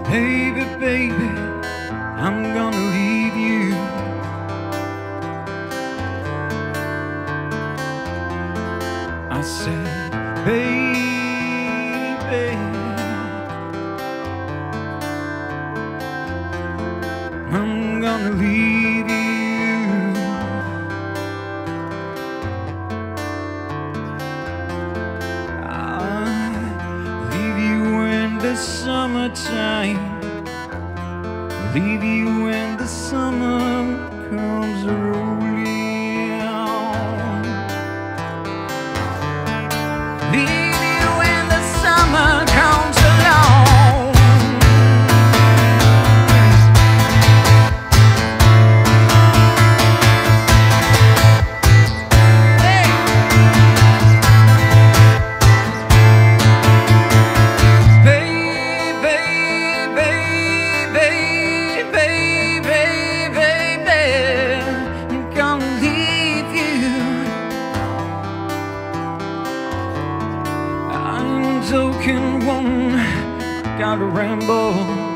Baby, baby, I'm gonna leave you. I said, baby, I'm gonna leave you. I'll leave you in the summertime. Leave you when the summer comes rolling on. Leave you when the summer comes along. Hey. Baby, I'm gonna leave you. I'm token one, gotta ramble.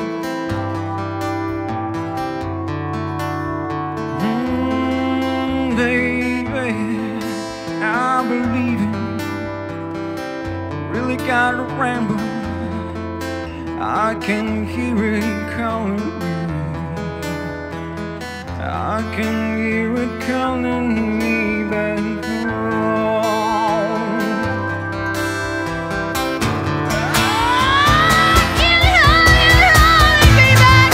Baby, I believe it. Really gotta ramble. I can hear it calling me. I can hear it calling me back home. I can hear it calling me back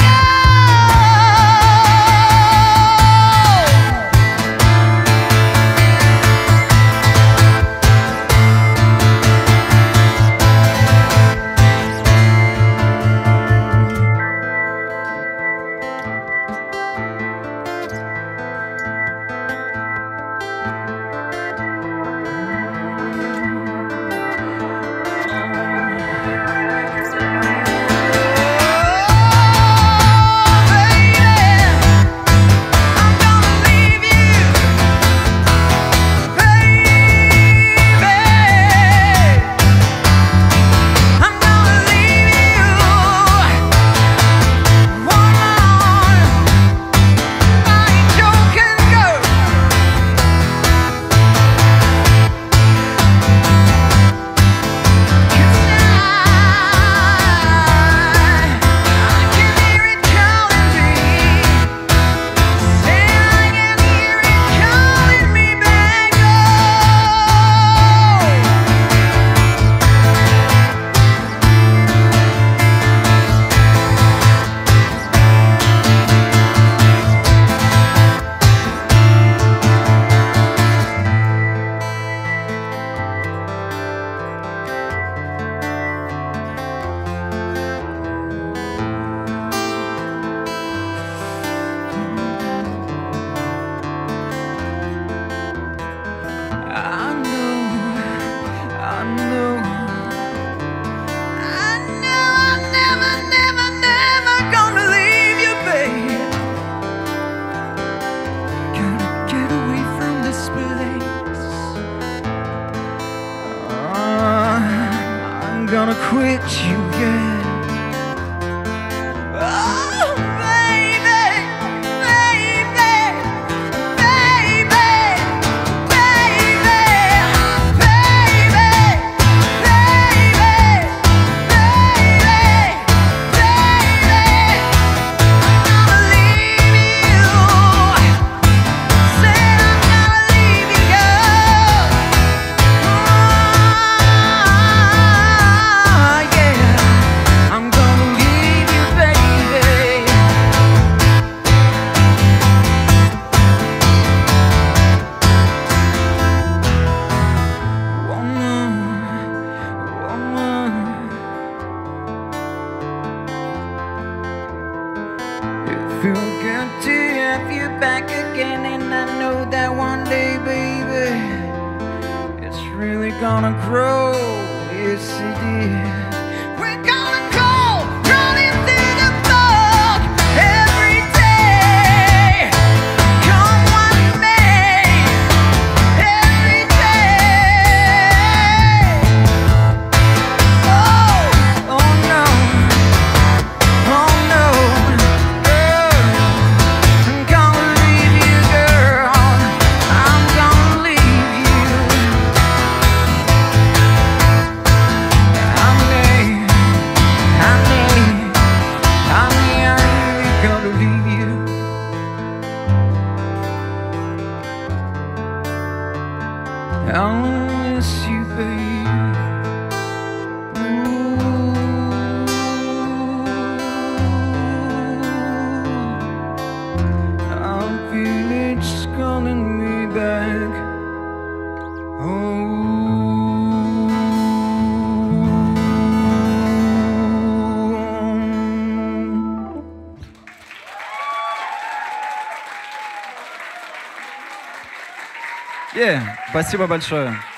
gonna quit you, yeah. Oh, baby, baby, baby, baby, baby, baby, baby, I'm gonna leave you. Said I'm gonna leave you, girl. I'm gonna leave you, baby. Woman, woman, it feels good to have you back again, and I know that one day, baby, it's really gonna grow. Yes, it is. We're gonna go running through the fog every day. Come what may, every day. Oh, oh no, oh I'll miss you, babe. I feel it just calling me back. Спасибо большое.